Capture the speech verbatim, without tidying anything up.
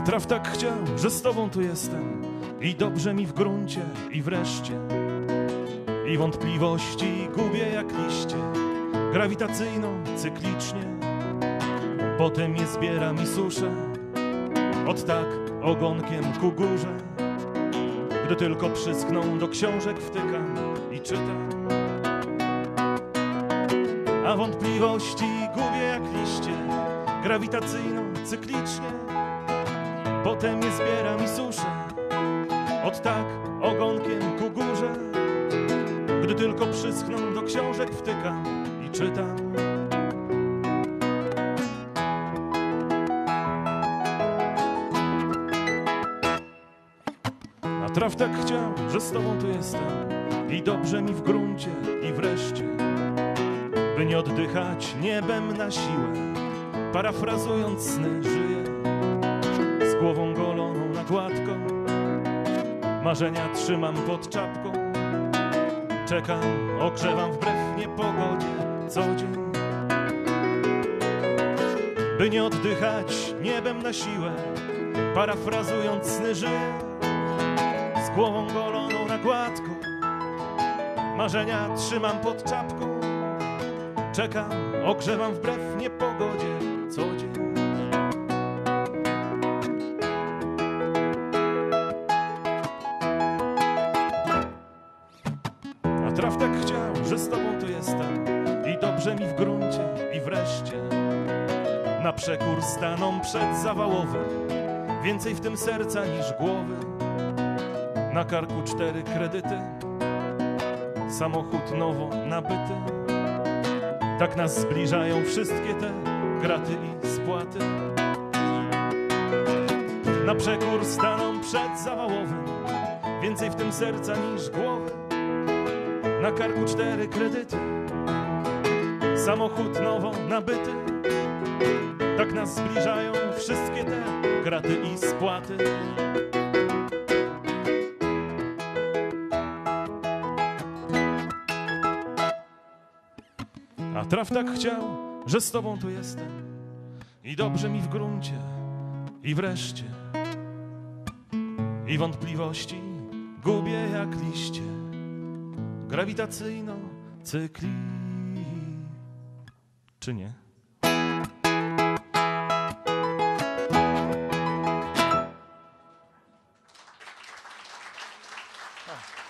traf tak chciał, że z tobą tu jestem i dobrze mi w gruncie i wreszcie. I wątpliwości gubię jak liście, grawitacyjno, cyklicznie. Potem je zbieram i suszę, od tak ogonkiem ku górze. Gdy tylko przyskną, do książek wtykam i czytam. A wątpliwości gubię jak liście, grawitacyjno, cyklicznie. Potem je zbieram i suszę, od tak ogonkiem ku górze. Gdy tylko przyskną, do książek wtykam i czytam. A traf tak chciał, że z tobą tu jestem i dobrze mi w gruncie i wreszcie. By nie oddychać niebem na siłę, parafrazując sny żyję. Z głową goloną na gładko, marzenia trzymam pod czapką. Czekam, ogrzewam wbrew niepogodzie co dzień. By nie oddychać niebem na siłę, parafrazując sny żyję. Z głową goloną na gładko, marzenia trzymam pod czapką. Czekam, ogrzewam wbrew niepogodzie co dzień. A traf tak chciał, że z tobą tu jestem i dobrze mi w gruncie i wreszcie. Na przekór staną przed zawałowym, więcej w tym serca niż głowy. Na karku cztery kredyty, samochód nowo nabyty. Tak nas zbliżają wszystkie te graty i spłaty. Na przekór staną przed zawałowym, więcej w tym serca niż głowy. Na karku cztery kredyty, samochód nowo nabyty. Tak nas zbliżają wszystkie te graty i spłaty. A traf tak chciał, że z tobą tu jestem i dobrze mi w gruncie i wreszcie. I wątpliwości gubię jak liście, grawitacyjno, cykli. Czy nie? O.